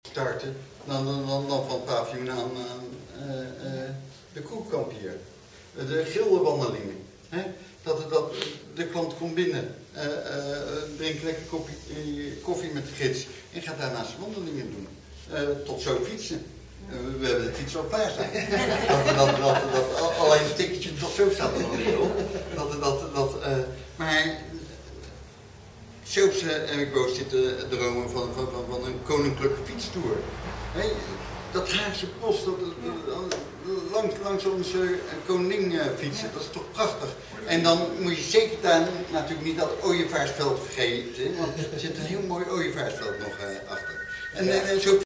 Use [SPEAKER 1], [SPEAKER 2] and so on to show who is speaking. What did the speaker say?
[SPEAKER 1] starten dan van het paviljoen aan de Koekamp hier. De gildewandelingen. Dat de klant komt binnen, drinkt lekker koffie met de gids en gaat daarna zijn wandelingen doen. Tot zo fietsen. We hebben de fiets al klaar staan. Alleen een tikkertje tot zo staat er nog niet op. Maar Soapse en ik zitten dromen van een koninklijke fietstoer. Dat Haagse Bos, langs onze koning fietsen, dat is toch prachtig. En dan moet je zeker daar natuurlijk niet dat ooievaarsveld vergeten, want er zit een heel mooi ooievaarsveld nog achter. En zo